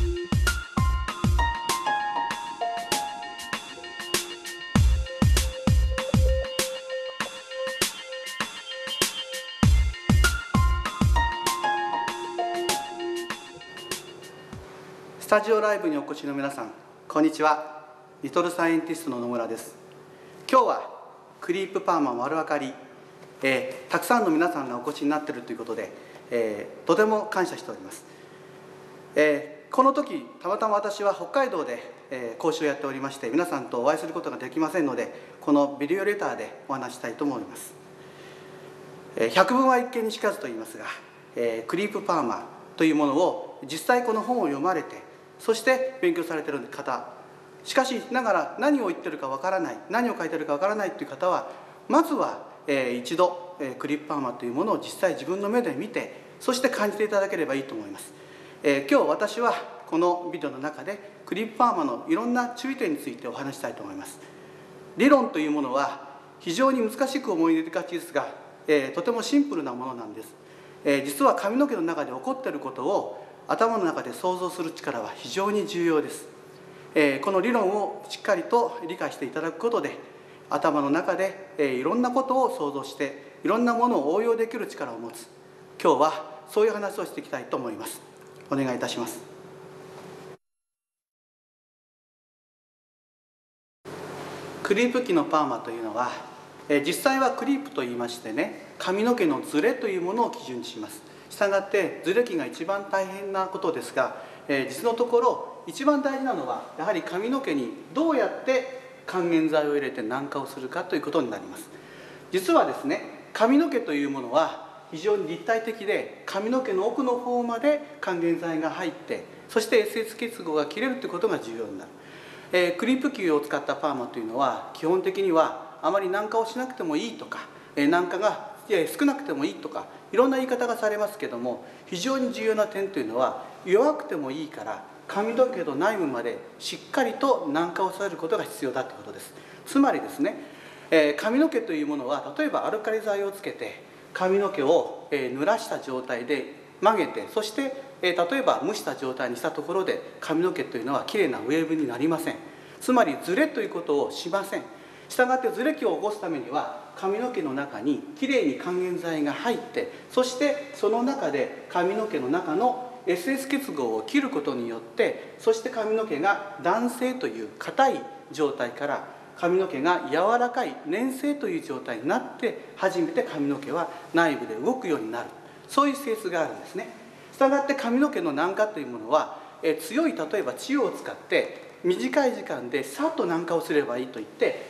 スタジオライブにお越しの皆さん、こんにちは。リトルサイエンティストの野村です。今日はクリープパーマ丸分かり、たくさんの皆さんがお越しになっているということで、とても感謝しております。この時たまたま私は北海道で、講習をやっておりまして、皆さんとお会いすることができませんので、このビデオレターでお話したいと思います。百聞は一見にしかずと言いますが、クリープパーマというものを実際この本を読まれて、そして勉強されている方、しかしながら何を言ってるかわからない、何を書いてるかわからないという方は、まずは一度クリープパーマというものを実際自分の目で見て、そして感じていただければいいと思います。今日私はこのビデオの中でクリープパーマのいろんな注意点についてお話したいと思います。理論というものは非常に難しく思いがちですが、とてもシンプルなものなんです。実は髪の毛の中で起こっていることを頭の中で想像する力は非常に重要です。この理論をしっかりと理解していただくことで、頭の中でいろんなことを想像していろんなものを応用できる力を持つ。今日はそういう話をしていきたいと思います。お願いいたします。クリープ期のパーマというのは、実際はクリープと言いましてね、髪の毛のズレというものを基準にします。したがってズレ期が一番大変なことですが、実のところ一番大事なのはやはり髪の毛にどうやって還元剤を入れて軟化をするかということになります。実はですね、髪の毛というものは非常に立体的で、髪の毛の奥の方まで還元剤が入って、そして SS 結合が切れるということが重要になる。クリープ球を使ったパーマというのは基本的にはあまり軟化をしなくてもいいとか、軟化が少なくてもいいとか、いろんな言い方がされますけども、非常に重要な点というのは、弱くてもいいから髪の毛の内部までしっかりと軟化をさせることが必要だということです。つまりですね、髪の毛というものは例えばアルカリ剤をつけて髪の毛を濡らした状態で曲げて、そして例えば蒸した状態にしたところで髪の毛というのはきれいなウェーブになりません。つまりズレということをしません。したがってズレ期を起こすためには髪の毛の中にきれいに還元剤が入って、そしてその中で髪の毛の中の SS 結合を切ることによって、そして髪の毛が弾性という硬い状態から髪の毛が柔らかい粘性という状態になって、初めて髪の毛は内部で動くようになる、そういう性質があるんですね。したがって髪の毛の軟化というものは強い、例えば治療を使って短い時間でさっと軟化をすればいいと言って、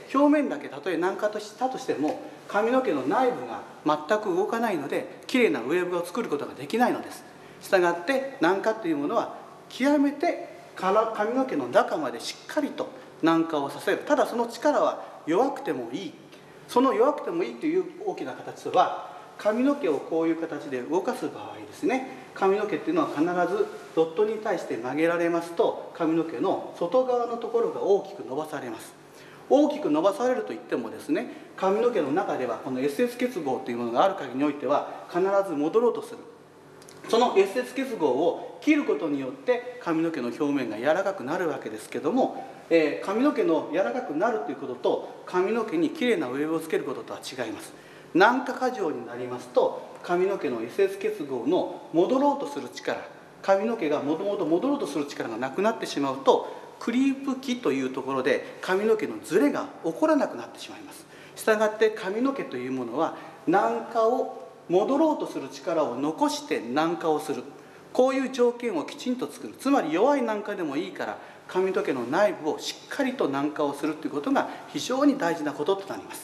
表面だけたとえ軟化としたとしても髪の毛の内部が全く動かないので、きれいなウェーブを作ることができないのです。したがって軟化というものは極めて髪の毛の中までしっかりと軟化をさせる。ただその力は弱くてもいい。その弱くてもいいという大きな形は、髪の毛をこういう形で動かす場合ですね、髪の毛っていうのは必ずドットに対して曲げられますと、髪の毛の外側のところが大きく伸ばされます。大きく伸ばされるといってもですね、髪の毛の中ではこの SS 結合というものがある限りにおいては必ず戻ろうとする。その SS 結合を切ることによって髪の毛の表面が柔らかくなるわけですけども、髪の毛の柔らかくなるということと髪の毛にきれいなウェーブをつけることとは違います。軟化過剰になりますと、髪の毛の SS 結合の戻ろうとする力、髪の毛がもともと戻ろうとする力がなくなってしまうと、クリープ期というところで髪の毛のズレが起こらなくなってしまいます。したがって髪の毛というものは軟化を戻ろうとする力を残して軟化をする、こういう条件をきちんと作る。つまり弱い軟化でもいいから髪の毛の内部をしっかりと軟化をするということが非常に大事なこととなります。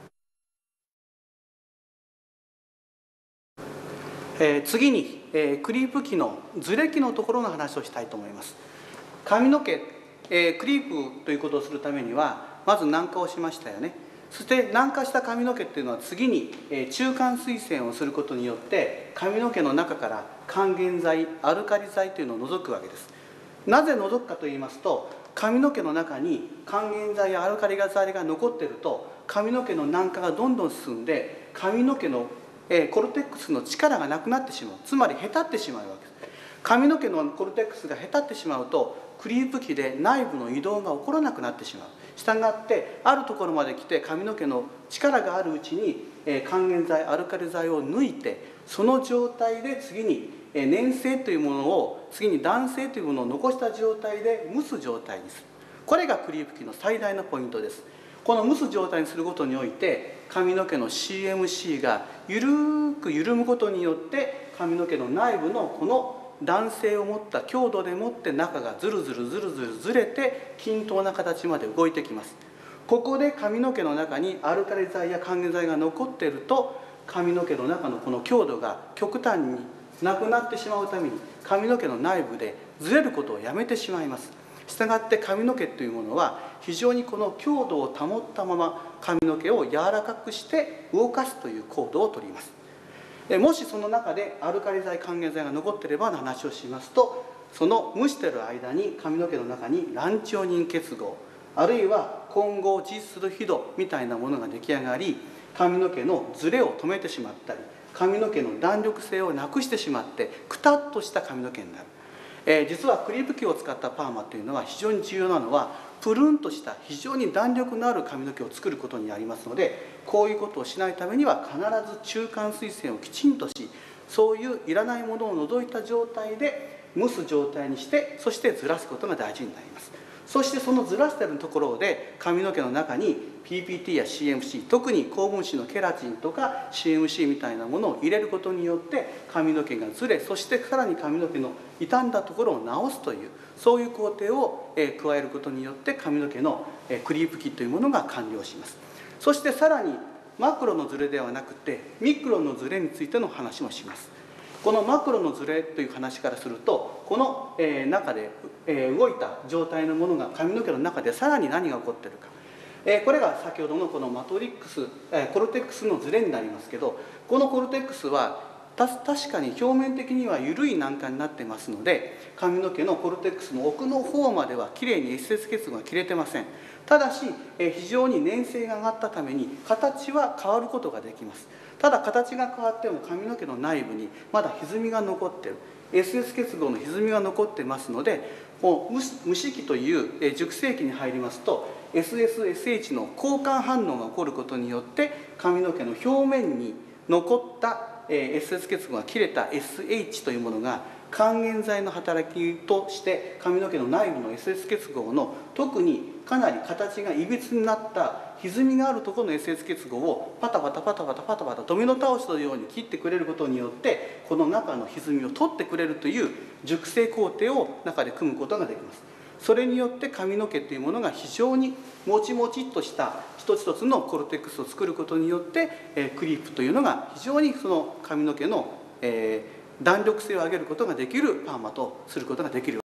次に、クリープ期のズレ期のところの話をしたいと思います。髪の毛、クリープということをするためにはまず軟化をしましたよね。そして軟化した髪の毛っていうのは次に中間水洗をすることによって髪の毛の中から還元剤、アルカリ剤というのを除くわけです。なぜ除くかといいますと、髪の毛の中に還元剤やアルカリ剤が残っていると髪の毛の軟化がどんどん進んで、髪の毛のコルテックスの力がなくなってしまう。つまりへたってしまうわけです。 髪の毛のコルテックスがへたってしまうとクリープ機で内部の移動が起こらなくなってしまう。したがってあるところまで来て髪の毛の力があるうちに還元剤アルカリ剤を抜いて、その状態で次に粘性というものを、次に弾性というものを残した状態で蒸す状態にする。これがクリープ機の最大のポイントです。この蒸す状態にすることにおいて髪の毛の CMC がゆるく緩むことによって髪の毛の内部のこの弾性を持った強度でもって中がずるずるずるずるずれて均等な形まで動いてきます。ここで髪の毛の中にアルカリ剤や還元剤が残っていると、髪の毛の中のこの強度が極端になくなってしまうために髪の毛の内部でずれることをやめてしまいます。したがって髪の毛というものは非常にこの強度を保ったまま髪の毛を柔らかくして動かすという行動をとります。もしその中でアルカリ剤還元剤が残っていればの話をしますと、その蒸している間に髪の毛の中にランチオニン結合、あるいは混合ジスルヒドみたいなものが出来上がり、髪の毛のずれを止めてしまったり髪の毛の弾力性をなくしてしまってくたっとした髪の毛になる。実はクリープ機を使ったパーマというのは非常に重要なのは、プルンとした非常に弾力のある髪の毛を作ることにありますので、こういうことをしないためには必ず中間水栓をきちんとし、そういういらないものを除いた状態で蒸す状態にして、そしてずらすことが大事になります。そしてそのずらしているところで髪の毛の中に PPT や CMC、 特に高分子のケラチンとか CMC みたいなものを入れることによって髪の毛がずれ、そしてさらに髪の毛の傷んだところを直すという、そういう工程を加えることによって髪の毛のクリープ機というものが完了します。そしてさらにマクロのずれではなくてミクロのずれについての話もします。このマクロのずれという話からすると、この中で動いた状態のものが髪の毛の中でさらに何が起こっているか、これが先ほどのこのマトリックスコルテックスのずれになりますけど、このコルテックスは確かに表面的には緩い軟化になってますので、髪の毛のコルテックスの奥の方まではきれいに越接結合が切れてません。ただし非常に粘性が上がったために形は変わることができます。ただ形が変わっても髪の毛の内部にまだ歪みが残っている、 SS 結合の歪みが残っていますので、こう蒸し器という熟成器に入りますと SSSH の交換反応が起こることによって髪の毛の表面に残ったSS 結合が切れた SH というものが還元剤の働きとして髪の毛の内部の SS 結合の特にかなり形がいびつになった歪みがあるところの SS 結合をパタパタパタパタパタパタドミノ倒しのように切ってくれることによってこの中の歪みを取ってくれるという熟成工程を中で組むことができます。それによって髪の毛というものが非常にもちもちっとした一つ一つのコルテックスを作ることによってクリープというのが非常にその髪の毛の弾力性を上げることができるパーマとすることができる。